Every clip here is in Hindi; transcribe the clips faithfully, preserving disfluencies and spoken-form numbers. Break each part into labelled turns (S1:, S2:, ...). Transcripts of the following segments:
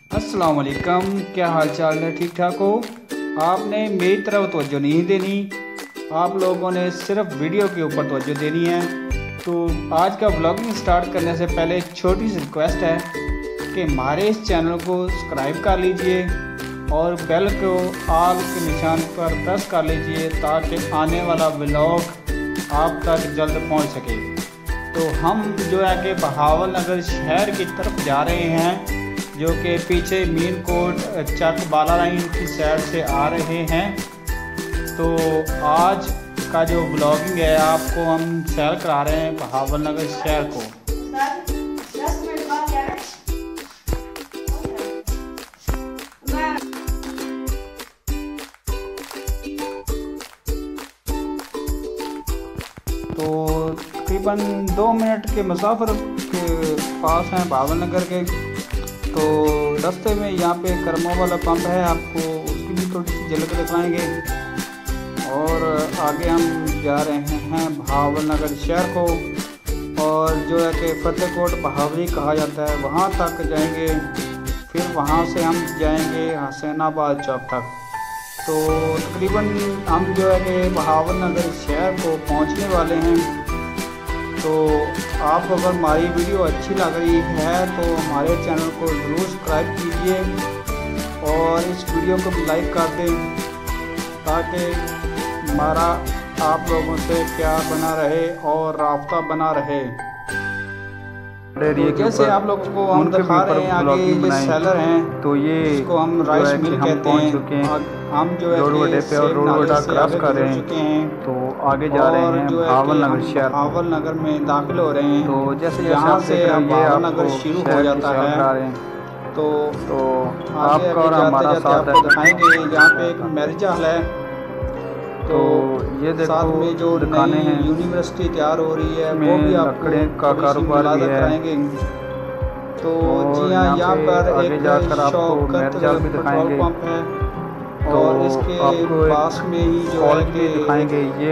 S1: अस्सलाम वालेकुम, क्या हाल चाल है? ठीक ठाक हो? आपने मेरी तरफ तवज्जो नहीं देनी, आप लोगों ने सिर्फ वीडियो के ऊपर तवज्जो देनी है। तो आज का व्लॉगिंग स्टार्ट करने से पहले एक छोटी सी रिक्वेस्ट है कि हमारे इस चैनल को सब्सक्राइब कर लीजिए और बेल को आल के निशान पर प्रेस कर लीजिए ताकि आने वाला व्लॉग आप तक जल्द पहुंच सके। तो हम जो है कि बहावल नगर शहर की तरफ जा रहे हैं, जो कि पीछे मीन कोट चक बाला लाइन की साइड से आ रहे हैं। तो आज का जो ब्लॉगिंग है आपको हम सैर करा रहे हैं बहावल नगर शहर को। तो तकरीबन दो मिनट के मुसाफिर के पास हैं बहावल नगर के। तो रास्ते में यहाँ पे करमो वाला पंप है, आपको उसकी भी थोड़ी सी झलक दिखाएंगे। और आगे हम जा रहे हैं बहावल नगर शहर को, और जो है कि फतेहकोट बहावली कहा जाता है वहाँ तक जाएंगे। फिर वहाँ से हम जाएंगे हसैनाबाद चौक तक। तो तकरीबन हम जो है कि बहावल नगर शहर को पहुँचने वाले हैं। तो आपको अगर हमारी वीडियो अच्छी लग रही है तो हमारे चैनल को ज़रूर सब्सक्राइब कीजिए और इस वीडियो को भी लाइक कर दें ताकि हमारा आप लोगों से प्यार बना रहे और राब्ता बना रहे। तो जैसे आप लोगों को हम दिखा रहे हैं आगे ये सेलर हैं, तो ये इसको हम राइस मिल कहते हैं। हम जो है रोड पे और रोड क्रॉस कर रहे हैं, तो आगे जा रहे हैं बहावल नगर शहर, बहावल नगर में दाखिल हो रहे हैं। तो जैसे यहाँ से बहावल नगर शुरू हो जाता है। तो तो आपका और हमारा साथ दिखाएंगे यहाँ पे एक मैरिज हॉल है। तो ये देखो साथ में जो दुकानें हैं, यूनिवर्सिटी तैयार हो रही है, वो भी आपको का कारोबार भी कराएंगे। तो जी हाँ, यहाँ पर एक शौकत पेट्रोल पंप है और इसके पास में ही जो है कि दिखाएंगे ये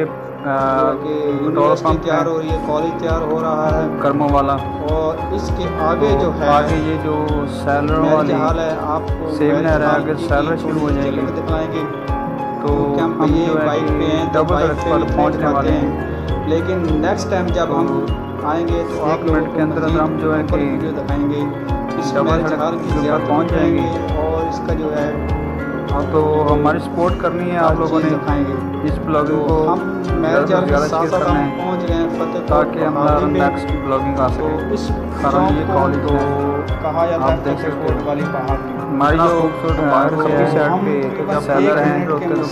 S1: यूनिवर्सिटी तैयार हो रही है, कॉलेज तैयार हो रहा है कर्मो वाला। और इसके आगे जो है आगे ये जो सैलर वाली हाल है, आपको सेमिनार है, आगे सैलर शुरू हो जाएंगे दिखाएंगे। तो हम ये बाइक पे हैं, डबल सड़क पर पहुंचने वाले हैं। लेकिन नेक्स्ट टाइम जब हम आएंगे तो एक मिनट के अंदर अंदर हम जो है कि वीडियो दिखाएंगे, इस डबल सड़क की जगह पहुंच जाएंगे। और इसका जो है तो हमारी सपोर्ट करनी है, आप लोगों ने दिखाएंगे इस ब्लॉगिंग को। हम मैरिज हॉल के साथ साथ हम पहुंच गए हैं फतेहकोट ताकि हमारा नेक्स्ट ब्लॉगिंग आ सके। तो इस कारण ये कॉलेज को कहा जाता है फतेहकोट वाली पहाड़। हमारी जो साइड पे सेलर हैं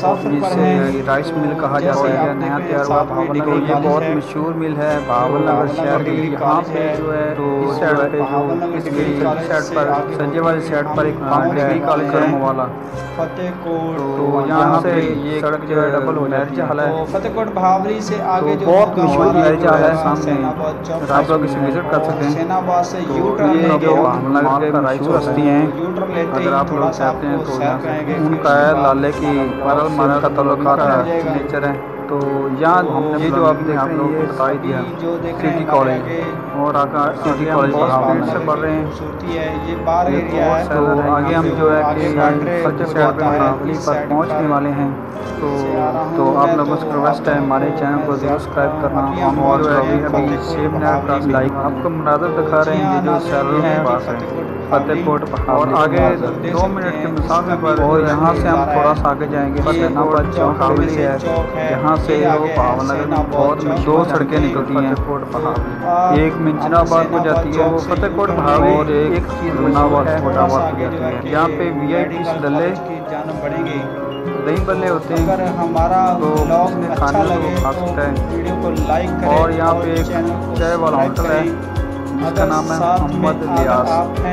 S1: जिससे राइस मिल कहा जाता है, नया तैयार हुआ बहावल नगर। ये बहुत मशहूर मिल है बहावल नगर शहर की। यहाँ पे जो है तो इस साइड पे जो इसकी साइड पर संजय वाली साइड पर एक डिग्री कॉलेज कर्मो वाला फतेहकोट। तो यहाँ से ये सड़क जो है डबल हो मैरिज हॉल है। फतेहकोट बहावली से आगे जो बहुत मशहूर मैरिज हॉल है सामने, आप लोग इसे विजिट कर सकते हैं। हसैनाबाद से यू टर्न ये जो बहावल नगर के मशहूर हस्ती हैं, अगर आप लोग चाहते हैं तो उनका है लाले की मरल मरल का तल्लुकात है, नेचर है। तो यहाँ ये जो आप देख रहे हैं बता ही दिया सिटी कॉलेज, और आगे सिटी कॉलेज बहावल से पढ़ रहे हैं। ये बार एरिया है। तो आगे हम जो है कि बहावली पर पहुँचने वाले हैं। तो तो आप लोगों से रिक्वेस्ट है हमारे चैनल को सब्सक्राइब करना। हम और जो है अभी सेम लाइक आपको मुनाज़र दिखा रहे हैं, ये जो सैलर के पास है फतेहकोट, और आगे दो मिनट के मुसाफिर पर। और यहाँ से हम थोड़ा सा आगे जाएंगे फतेहनाबाद चौक बहावली है, यहाँ से बहावल नगर में बहुत दो सड़कें निकलती हैं। एक मिंचनाबाद को जाती है वो फतेहकोट बहावली, और एक चीज़ मुनाबाद मोटाबाद को जाती है। यहाँ पे वी आई पी दल्ले बढ़ेंगे, दही बल्ले होते हैं। अगर हमारा तो उसने खाने को खा सकता है वीडियो को लाइक करें। और यहाँ पे एक चाय वाला होटल है जिसका नाम है मोहम्मद लियास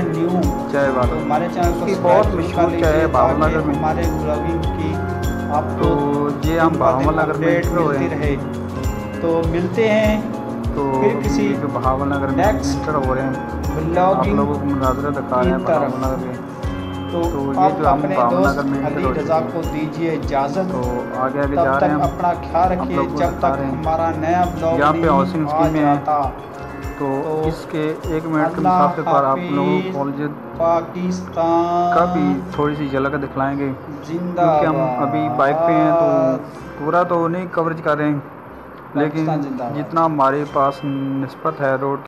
S1: चाय वाला। हमारे चैनल की बहुत मशहूर चाय है बहावल नगर में। हमारे ब्लॉगिंग की आप तो ये हम बहावल नगर में मिलते रहे। तो मिलते हैं तो फिर किसी जो बहावल नगर में एंटर हो रहे हैं ब्लॉगिंग लोगों को मुनाज़रा दिखा रहे हैं बहावल नगर में। तो, तो ये जो हम बहावल नगर में अली रज़ा को दीजिए इजाज़त। तो आगे आगे जा रहे हैं, अपना ख्याल रखिए जब तक हमारा नया ब्लॉग यहाँ पे हाउसिंग स्कीम में आता। तो इसके एक मिनट के मुसाफिर पर आप लोगों को कॉलेज पाकिस्तान का भी थोड़ी सी झलक दिखलाएंगे, क्योंकि हम अभी बाइक पे हैं तो पूरा तो नहीं कवरेज कर रहे हैं, लेकिन जितना हमारे पास निस्बत है रोड